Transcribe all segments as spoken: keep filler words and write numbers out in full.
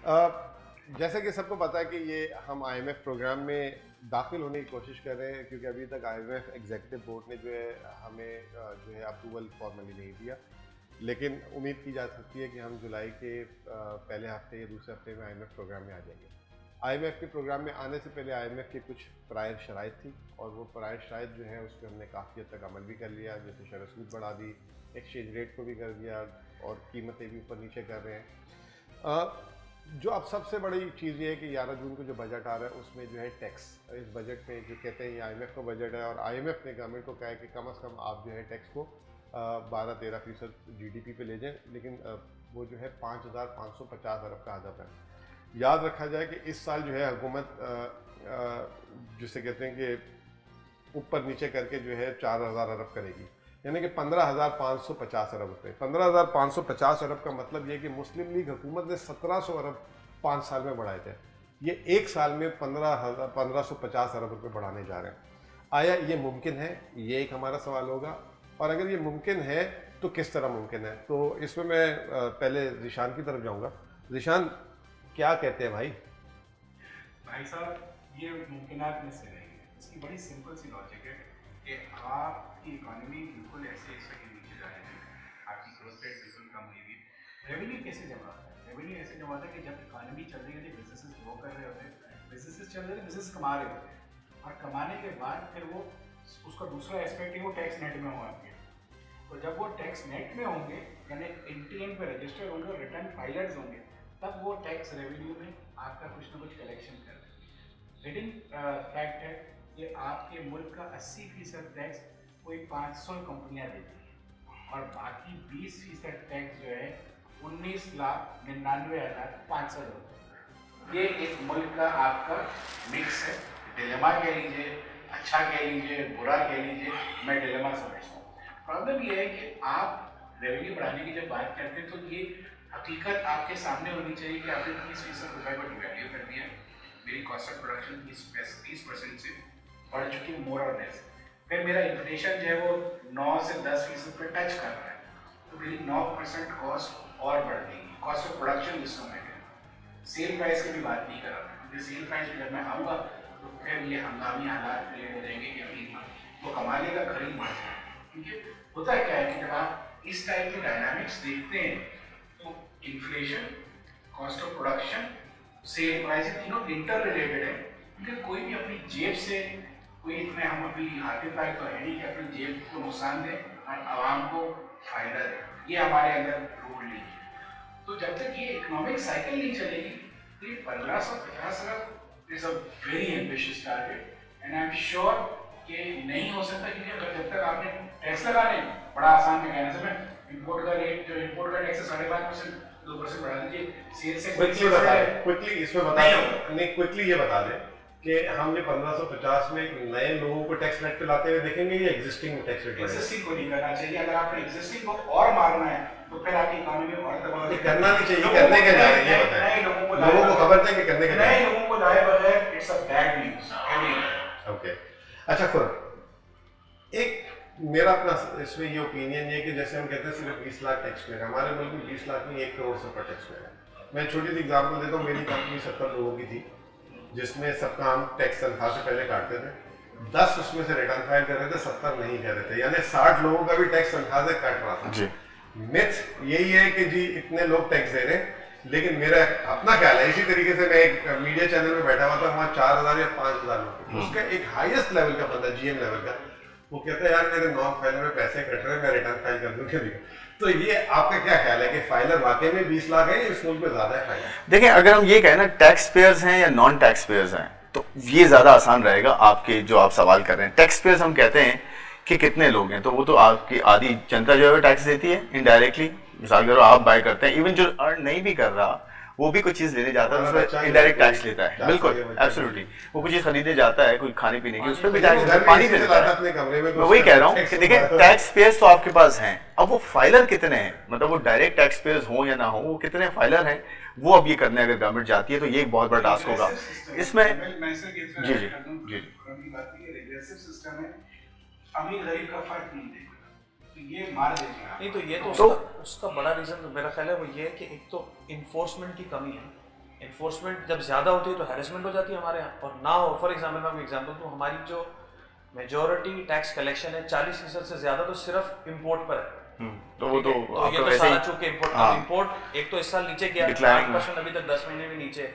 जैसा कि सबको पता है कि ये हम आईएमएफ प्रोग्राम में दाखिल होने की कोशिश कर रहे हैं, क्योंकि अभी तक आईएमएफ एग्जीक्यूटिव बोर्ड ने जो है हमें जो है अप्रूवल फॉर्मली नहीं दिया, लेकिन उम्मीद की जा सकती है कि हम जुलाई के पहले हफ्ते या दूसरे हफ्ते में आईएमएफ प्रोग्राम में आ जाएंगे। आईएमएफ के प्रोग्राम में आने से पहले आईएमएफ की कुछ प्रायर शराइत थी, और वो प्रायर शराइत जो है उस पर हमने काफ़ी हद तक अमल भी कर लिया, जैसे शरह सूद बढ़ा दी, एक्सचेंज रेट को भी कर दिया, और कीमतें भी ऊपर नीचे कर रहे हैं। आ, जो अब सबसे बड़ी चीज़ ये है कि ग्यारह जून को जो बजट आ रहा है उसमें जो है टैक्स, इस बजट में जो कहते हैं ये आईएमएफ का बजट है, और आईएमएफ ने गवर्नमेंट को कहा है कि कम अज़ कम आप जो है टैक्स को बारह तेरह फीसद जीडीपी पे ले जाएं, लेकिन आ, वो जो है पाँच हज़ार पाँच सौ पचास अरब का हदफ है। याद रखा जाए कि इस साल जो है हुकूमत जिसे कहते हैं कि ऊपर नीचे करके जो है चार हज़ार अरब करेगी, यानी कि पंद्रह हज़ार पाँच सौ पचास अरब रुपए। पंद्रह हज़ार पाँच सौ पचास अरब का मतलब ये कि मुस्लिम लीग हुकूमत ने सत्रह सौ अरब पाँच साल में बढ़ाए थे, ये एक साल में पंद्रह हज़ार पंद्रह सौ पचास अरब रुपए बढ़ाने जा रहे हैं। आया ये मुमकिन है? ये एक हमारा सवाल होगा, और अगर ये मुमकिन है तो किस तरह मुमकिन है? तो इसमें मैं पहले ज़ीशान की तरफ जाऊँगा। ज़ीशान, क्या कहते हैं भाई? भाई साहब, ये मुमकिनात में से नहीं है। इसकी बड़ी सिंपल सी लॉजिक है कि आपकी इकोनॉमी बिल्कुल ऐसे ऐसे के नीचे जा रही है, आपकी ग्रोथ रेट बिल्कुल कम हुई हुई। रेवेन्यू कैसे जमा होता है? रेवेन्यू ऐसे जमा होता है कि जब इकोनॉमी चल रही होती है, बिजनेसेस ग्रो कर रहे होते हैं, बिजनेसेस चल रहे हैं, बिजनेस कमा रहे होते हैं, और कमाने के बाद फिर वो उसका दूसरा एस्पेक्ट है वो टैक्स नेट में होंगे। तो जब वो टैक्स नेट में होंगे, यानी एनटीएन पे रजिस्टर होंगे और रिटर्न फाइलर्स होंगे, तब वो टैक्स रेवेन्यू में आपका कुछ ना कुछ कलेक्शन कर देंगे। रीडिंग फैक्ट है कि आपके मुल्क का अस्सी फीसद टैक्स कोई पाँच सौ कंपनियां देती हैं, और बाकी बीस फीसद टैक्स जो है उन्नीस लाख निन्यानवे हज़ार पाँच सौ लोग। ये एक मुल्क का आपका मिक्स है। डिलेमा कह लीजिए, अच्छा कह लीजिए, बुरा कह लीजिए, मैं डिलेमा समझता हूँ। प्रॉब्लम ये है कि आप रेवेन्यू बढ़ाने की जब बात करते हैं तो ये हकीकत आपके सामने होनी चाहिए कि आपने तीस फीसद रुपये को डिवैल्यू कर दिया, मेरी कॉस्ट ऑफ प्रोडक्शन तीस परसेंट से बढ़ चुकी है मोर और लेस। फिर मेरा इन्फ्लेशन जो है वो नौ से दस फीसद पे टच कर रहा है, तो मेरी नौ परसेंट कॉस्ट और बढ़ गई। कॉस्ट ऑफ प्रोडक्शन जिसको मैं कहूँ, सेल प्राइस की भी बात नहीं कर रहा हूँ, क्योंकि सेल प्राइस भी जब मैं आऊँगा तो फिर ये हंगामी हालात क्रिएट हो जाएंगे कि अभी वो कमाने का खरीद बढ़ जाए। क्योंकि होता क्या है कि जब आप इस टाइप के डायनामिक्स देखते हैं तो inflation, cost of production, sale price, तीनों इंटर रिलेटेड है। क्योंकि कोई भी अपनी जेब से कोई इतने हम अभी हाथी पाए तो है नहीं कि अपनी जेब को नुकसान दे और आवाम को फायदा दे, ये हमारे अंदर रूल नहीं है। तो जब तक ये इकोनॉमिक साइकिल नहीं चलेगी तो ये पंद्रह सौ पचास अरब is a very ambitious target, and I am sure कि नहीं हो सकता। क्योंकि अगर जब तक आपने टैक्स लगाने, बड़ा आसान में कहने से, मैं इंपोर्ट का रेट जो इंपोर्ट का टैक्स है साढ़े पाँच परसेंट दो परसेंट बढ़ा दीजिए, सेल से क्विकली बता दें, क्विकली इसमें बता दें, नहीं क्विकली ये बता दें कि हम ये पंद्रह सौ पचास में नए लोगों को टैक्स रेट पे लाते हुए देखेंगे या एग्जिस्टिंग टैक्स रेट? एग्जिस्टिंग को नहीं करना चाहिए। अगर आपने एग्जिस्टिंग को और मारना है तो फिर आपकी इकोनॉमी में और दबाव नहीं करना नहीं चाहिए, करने के जा रहे हैं, ये बताएं लोगों को, लोगों को खबर दें कि करने के नए लोगों को लाए बगैर it's a bad news. Okay, अच्छा खुद एक मेरा अपना इसमें ये ओपिनियन है कि जैसे हम कहते हैं सिर्फ बीस लाख टैक्स में, हमारे मुल्क में बीस लाख में एक करोड़ से ऊपर टैक्स में। मैं छोटी सी एग्जांपल देता हूँ, मेरी कंपनी सत्तर लोगों की थी, जिसमें सबका हम टैक्स तनख्वाह से पहले काटते थे, दस उसमें से रिटर्न फाइल कर रहे थे, सत्तर नहीं कर रहे थे, यानी साठ लोगों का भी टैक्स तनख्वाह से कट रहा था। मिथ यही है कि जी इतने लोग टैक्स दे रहे हैं, लेकिन मेरा अपना ख्याल है, इसी तरीके से मैं एक मीडिया चैनल में बैठा हुआ था, वहाँ चार हजार या पाँच हजार लोग, उसका एक हाईएस्ट लेवल का बंदा, जीएम लेवल का, वो कहता है यार मेरे नॉन फाइलर में पैसे कट रहे हैं, मैं रिटर्न फाइल कर दूं कभी। तो ये आपका क्या ख्याल है कि फाइलर वाकई में बीस लाख है या इस मुल्क में ज्यादा है फाइलर? देखिए, अगर हम ये कहें ना टैक्स पेयर्स हैं या नॉन टैक्स पेयर्स हैं, तो ये ज्यादा आसान रहेगा आपके जो आप सवाल कर रहे हैं। टैक्स पेयर्स हम कहते हैं कि कितने लोग हैं, तो वो तो आपकी आधी जनता जो है टैक्स देती है इनडायरेक्टली। मिसाल करो आप बाय करते हैं, इवन जो अर्न नहीं भी कर रहा वो भी कुछ चीज लेने जाता है, उसमें इनडायरेक्ट टैक्स लेता है। बिल्कुल, एब्सोल्युटली, वो कुछ चीज खरीदने जाता है, कोई खाने पीने की, उस पर भी टैक्स पानी पे देता है। मैं वही कह रहा हूँ कि देखिए टैक्स पेयर्स तो आपके पास हैं, अब वो फाइलर कितने हैं, मतलब वो डायरेक्ट टैक्स पेयर्स हो या ना हो, वो कितने फाइलर हैं, वो अब ये करने अगर गवर्नमेंट जाती है तो ये एक बहुत बड़ा टास्क होगा इसमें। जी जी जी अमीर गरीब का फर्क नहीं देगा, तो ये मार देगा। नहीं तो ये तो, तो उसका, उसका बड़ा रीजन तो मेरा ख्याल है वो ये है कि एक तो इन्फोर्समेंट की कमी है इन्फोर्समेंट जब ज़्यादा होती है तो हैरेसमेंट हो जाती है हमारे यहाँ, और ना हो। फॉर एग्जाम्पल मैं आपको एग्जाम्पल दूँ, हमारी जो मेजोरिटी टैक्स कलेक्शन है चालीस फीसद से ज़्यादा तो सिर्फ इम्पोर्ट पर है। तो वो तो, तो ये तो सारा चूंकि इम्पोर्ट, हाँ। इम्पोर्ट एक तो इस साल नीचे गया आठ परसेंट, अभी तक दस महीने में नीचे,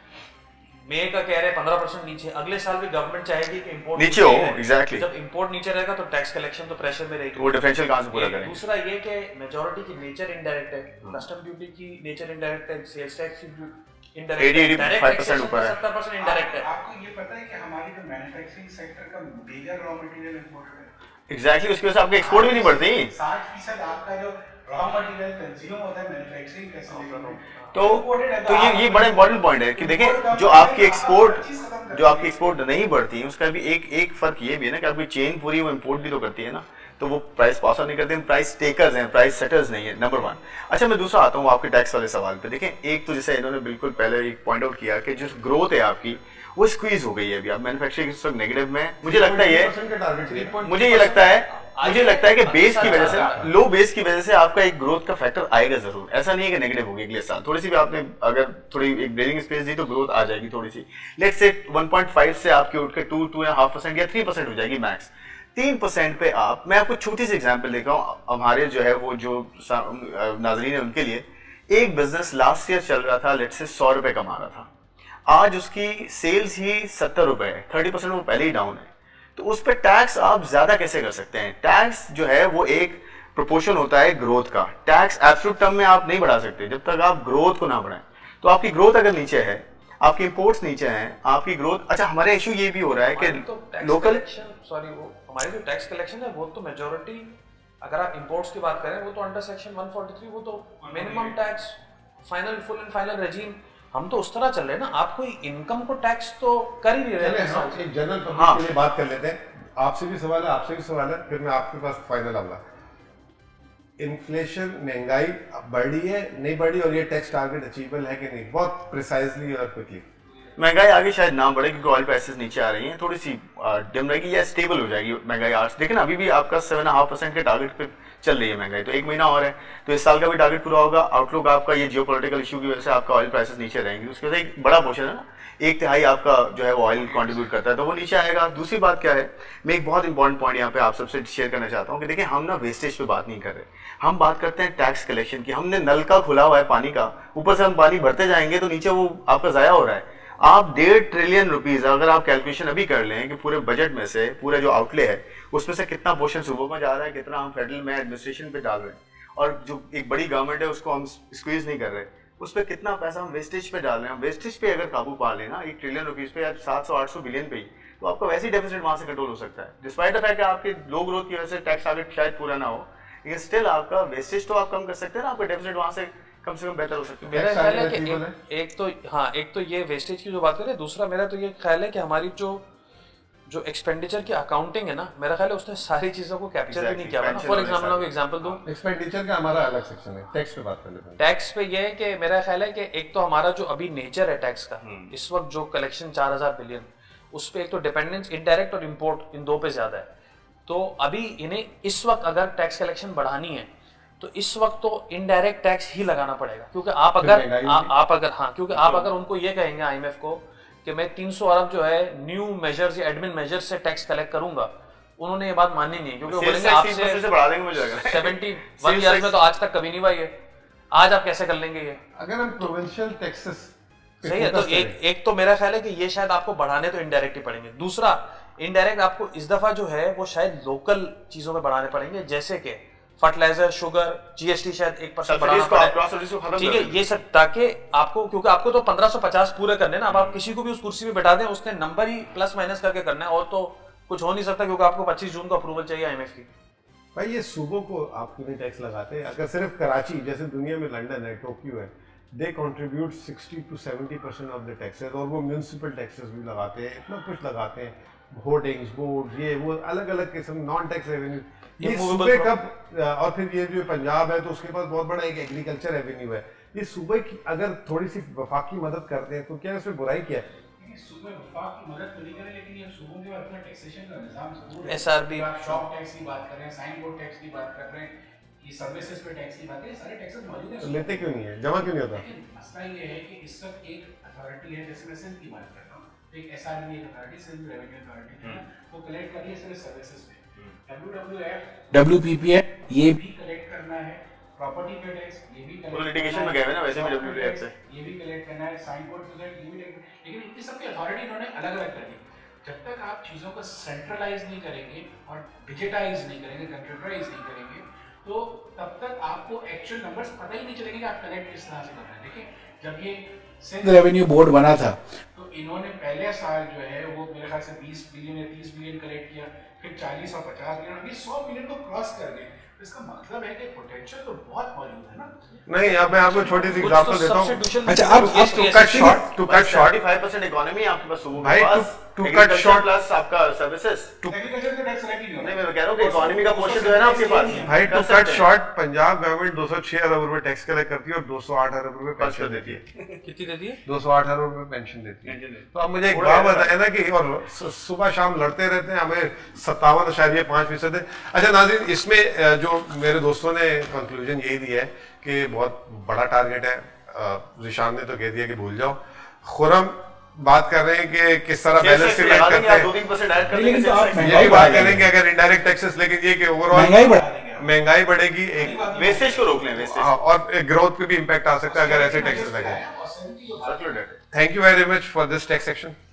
मई का कह रहे हैं पंद्रह परसेंट नीचे, अगले साल भी गवर्नमेंट चाहेगी कि इंपोर्ट नीचे हो। एग्जैक्टली, जब इंपोर्ट नीचे रहेगा तो टैक्स कलेक्शन तो प्रेशर में रहेगी, वो डिफरेंशियल कहां से पूरा करेंगे। दूसरा ये कि मेजॉरिटी की नेचर इनडायरेक्ट है, कस्टम ड्यूटी की नेचर इनडायरेक्ट है, सेल्स टैक्स की इनडायरेक्ट है, डायरेक्ट टैक्सेशन ऊपर है, सत्तर परसेंट इनडायरेक्ट है। आपको ये पता है कि हमारी जो मैन्युफैक्चरिंग सेक्टर का मेजर रॉ मटेरियल इंपोर्टेड है। एग्जैक्टली, उसकी वजह से आपके एक्सपोर्ट भी नहीं बढ़ती। साठ फीसद आपका जो रॉ मटेरियल कंज्यूम होता है मैन्युफैक्चरिंग फैसिलिटी में, तो तो ये ये बड़ा इंपॉर्टेंट पॉइंट है कि देखें जो आपकी एक्सपोर्ट जो आपकी एक्सपोर्ट नहीं बढ़ती है उसका भी एक एक फर्क ये भी है ना कि आपकी चेन पूरी वो इंपोर्ट भी तो करती है ना, तो वो प्राइस पास ऑन नहीं करते, प्राइस टेकर्स हैं, प्राइस सेटर्स नहीं है, नंबर वन। अच्छा, मैं दूसरा आता हूँ आपके टैक्स वाले सवाल पे। देखें, एक तो जैसे इन्होंने बिल्कुल पहले एक पॉइंट आउट किया कि जो ग्रोथ है आपकी वो स्क्वीज हो गई है अभी, आप मैन्युफैक्चरिंग इस वक्त नेगेटिव में, मुझे लगता है ये मुझे ये लगता है मुझे लगता है कि बेस की वजह से, लो बेस की वजह से आपका एक ग्रोथ का फैक्टर आएगा जरूर, ऐसा नहीं है कि नेगेटिव होगी अगले साल। थोड़ी सी भी आपने अगर थोड़ी एक ब्रीदिंग स्पेस दी तो ग्रोथ आ जाएगी थोड़ी सी, लेट्स से वन पॉइंट फाइव से आपकी उठ के two two and half percent या थ्री परसेंट हो जाएगी मैक्स। तीन परसेंट पे आप, मैं आपको छोटी सी एग्जांपल देता हूँ, हमारे जो है वो जो नाजरीन है उनके लिए, एक बिजनेस लास्ट ईयर चल रहा था, लेट्स से सौ रुपए कमा रहा था, आज उसकी सेल्स ही सत्तर रुपए है, थर्टी परसेंट वो पहले ही डाउन है, तो उस पर टैक्स आप ज्यादा कैसे कर सकते हैं? टैक्स जो है वो एक प्रोपोर्शन होता है ग्रोथ का, टैक्स एब्सोल्यूट टर्म में आप नहीं बढ़ा सकते जब तक आप ग्रोथ को ना बढ़ाएं। तो आपकी ग्रोथ अगर नीचे है, आपकी इंपोर्ट्स नीचे हैं, आपकी ग्रोथ, अच्छा हमारा इशू ये भी हो रहा है कि तो लोकल सॉरी वो हमारी जो टैक्स कलेक्शन है वो तो मेजोरिटी, अगर आप इंपोर्ट्स की बात करें वो तो under section one forty three, वो तो minimum tax final full and final regime, हम तो उस तरह चल रहे हैं ना, आप कोई इनकम को टैक्स तो कर ही नहीं रहे हैं। हम एक जनरल पब्लिक के लिए बात कर लेते हैं, आपसे भी सवाल है, आपसे भी सवाल है, फिर मैं आपके पास फाइनल आऊंगा। इन्फ्लेशन, महंगाई बढ़ी है नहीं बढ़ी, और ये टैक्स टारगेट अचीवेबल है कि नहीं, बहुत प्रिसाइजली और क्विकली। महंगाई आगे शायद ना बढ़े क्योंकि ऑयल प्राइसेस नीचे आ रही हैं, थोड़ी सी डिम रहेगी या स्टेबल हो जाएगी महंगाई आज। लेकिन अभी भी आपका सेवन हाफ परसेंट के टारगेट पे चल रही है महंगाई, तो एक महीना और है, तो इस साल का भी टारगेट पूरा होगा। आउटलुक आपका ये जियोपॉलिटिकल इशू की वजह से आपका ऑयल प्राइसेस नीचे रहेंगी, उसकी वजह से एक बड़ा पोर्शन है ना, एक तिहाई आपका जो है वो ऑयल कंट्रीब्यूट करता है, तो वो नीचे आएगा। दूसरी बात क्या है, मैं एक बहुत इंपॉर्टेंट पॉइंट यहाँ पे आप सबसे शेयर करना चाहता हूँ कि देखिए हम ना वेस्टेज पे बात नहीं कर रहे, हम बात करते हैं टैक्स कलेक्शन की। हमने नल का खुला हुआ है पानी का, ऊपर से हम पानी भरते जाएंगे तो नीचे वो आपका जाया हो रहा है। आप डेढ़ ट्रिलियन रुपीज अगर आप कैलकुलेशन अभी कर लें कि पूरे बजट में से पूरा जो आउटले है उसमें से कितना पोर्शन सूबों में जा रहा है, कितना हम फेडरल में एडमिनिस्ट्रेशन पे डाल रहे हैं, और जो एक बड़ी गवर्नमेंट है उसको हम स्क्वीज नहीं कर रहे, उस पर कितना पैसा हम वेस्टेज पे डाल रहे हैं। वेस्टेज पे अगर काबू पा लेना एक ट्रिलियन रुपीज पे या सात सौ आठ सौ बिलियन पे ही, तो आपका वैसे ही डेफिसिट वहां से कंट्रोल हो सकता है, डिस्पाइट द फैक्ट कि आपके लो ग्रोथ की वजह से टैक्स टारगेट शायद पूरा ना हो, लेकिन स्टिल आपका वेस्टेज तो आप कम कर सकते हैं ना, आपका डेफिसिट वहां से कम से कम बेहतर हो सकता है। मेरा ख्याल है कि एक, एक तो हाँ एक तो ये वेस्टेज की जो बात करें, दूसरा मेरा तो ये ख्याल है कि हमारी जो जो एक्सपेंडिचर की अकाउंटिंग है ना, मेरा ख्याल है उसने सारी चीजों को कैप्चर भी नहीं किया ना। फॉर एग्जांपल मैं एग्जांपल दूं, एक्सपेंडिचर का हमारा अलग सेक्शन है, टैक्स पे बात कर लेते हैं। टैक्स पे ये है कि मेरा ख्याल है कि एक तो हमारा जो अभी नेचर है टैक्स का, इस वक्त जो कलेक्शन चार हजार बिलियन, उस पर एक तो डिपेंडेंस इनडायरेक्ट और इम्पोर्ट इन दो पे ज्यादा है, तो अभी इन्हें इस वक्त अगर टैक्स कलेक्शन बढ़ानी है तो इस वक्त तो इनडायरेक्ट टैक्स ही लगाना पड़ेगा, क्योंकि आप अगर आ, आप अगर हाँ क्योंकि आप अगर उनको ये कहेंगे आईएमएफ को कि मैं तीन सौ अरब जो है न्यू मेजर्स या एडमिन मेजर्स से टैक्स कलेक्ट करूंगा, उन्होंने ये बात माननी नहीं है, क्योंकि वो बोलेंगे आपसे बढ़ा देंगे मुझे लग रहा है सेवेंटी वन ईयर्स में तो आज तक कभी नहीं हुआ ये, आज आप कैसे कर लेंगे ये? अगर हम प्रोविंशियल टैक्सेस सही है, तो एक एक तो मेरा ख्याल है कि ये शायद आपको बढ़ाने तो इनडायरेक्ट ही पड़ेंगे, दूसरा इनडायरेक्ट आपको इस दफा जो है वो शायद लोकल चीजों में बढ़ाने पड़ेंगे, जैसे कि फर्टिलाइजर, शुगर, जीएसटी शायद एक परसेंट बढ़ाना पड़े, ठीक है, ये सब, ताकि आपको, क्योंकि आपको तो पंद्रह सौ पचास पूरे करने ना, अब आप किसी को भी उस कुर्सी पे बैठा दें उसने नंबर ही प्लस माइनस करके करना है, और तो कुछ हो नहीं सकता, क्योंकि आपको पच्चीस जून को अप्रूवल चाहिए आईएमएफ की। भाई ये सूबों को आप क्यों नहीं टैक्स लगाते? अगर सिर्फ कराची जैसे दुनिया में लंदन है, टोक्यो है, they contribute sixty to seventy percent of the taxes, और वो म्यूनिसिपल टैक्सेस भी लगाते हैं, इतना कुछ लगाते हैं, होर्डिंग्स, बोर्ड, ये वो अलग अलग किस्म नॉन टैक्स रेवेन्यू, ये सूबे कब, और फिर ये जो पंजाब है तो उसके पास बहुत बड़ा एक एग्रीकल्चर रेवेन्यू है, ये सूबे की अगर थोड़ी सी वफाकी मदद करते हैं तो क्या इसमें बुराई क्या है? सूबे वफाक की मदद तो नहीं करें, लेकिन ये सूबों के अपना टैक्सेशन का निजाम जरूर है। एसआरबी, आप शॉप टैक्स की बात कर रहे हैं, साइन बोर्ड टैक्स की बात कर रहे हैं, ये सर्विसेज पे टैक्स की बात है, सारे टैक्सेस मौजूद हैं। तो लेते क्यों नहीं है, जमा क्यों नहीं होता? लेकिन मसला ये है कि इस वक्त एक अथॉरिटी है, जैसे मैं सिंध की बात कर रहा हूँ, एक एसआरबी एक अथॉरिटी, सिंध रेवेन्यू अथॉरिटी है, वो कलेक्ट कर रही है सिर्फ सर्विसेज पे। डब्ल्यूडब्ल्यूएफ, डब्ल्यूपीपीएफ ये भी कलेक्ट करना है, प्रॉपर्टी पे टैक्स ये भी कलेक्ट, लिटिगेशन में गए ना वैसे भी डब्ल्यूडब्ल्यूएफ से, ये भी कलेक्ट करना है, साइन बोर्ड पे ये भी, लेकिन इतनी सबकी अथॉरिटी इन्होंने अलग अलग कर दी। जब तक आप चीज़ों को सेंट्रलाइज नहीं करेंगे और डिजिटाइज नहीं करेंगे, कंप्यूटराइज नहीं करेंगे, तो तब तक आपको एक्चुअल नंबर्स पता ही नहीं चलेंगे कि आप कलेक्ट किस तरह से कर रहे हैं। देखिए, जब ये सिंध रेवेन्यू बोर्ड बना था तो इन्होंने पहले साल जो है वो मेरे ख्याल से बीस बिलियन या तीस बिलियन कलेक्ट किया, फिर चालीस और पचास बिलियन, अभी सौ बिलियन को क्रॉस कर गए। इसका मतलब है कि पोटेंशियल तो बहुत मौजूद है ना। नहीं, अब मैं आपको छोटी सी एग्जांपल देता हूं। अच्छा, अब अब to cut short to cut short पैंतालीस परसेंट इकोनॉमी आपके पास हो भाई, टू कट शॉर्ट प्लस आपका सर्विसेज, एग्रीकल्चर का टैक्स अलग ही नहीं होना। नहीं मैं कह रहा हूं कि इकोनॉमी का पोर्शन जो है ना आपके पास भाई, to cut short Punjab government दो सौ छह अरब रुपए टैक्स कलेक्ट करती है और दो सौ आठ अरब रुपए पेंशन देती है। कितनी देती है? दो सौ आठ अरब रुपए पेंशन देती है। तो अब मुझे एक बात बताए ना कि और सुबह शाम लड़ते रहते हैं, हमें सत्तावन अशारिया पांच फीसद है। अच्छा नाज़रीन, इसमें जो मेरे दोस्तों ने कंक्लूजन यही दिया है कि बहुत बड़ा टारगेट है। रिशान ने तो कह दिया कि भूल जाओ। खुरम बात कर रहे हैं कि किस तरह बैलेंस क्रिएट करते हैं, यही बात करेंगे अगर इनडायरेक्ट टैक्सेस, लेकिन ये कि ओवरऑल महंगाई बढ़ा देंगे, महंगाई बढ़ेगी, एक वेस्टेज को रोक लें, वेस्टेज और ग्रोथ पे भी इम्पैक्ट आ सकता है अगर ऐसे टैक्सेस लगे। Thank you very much for this tax section.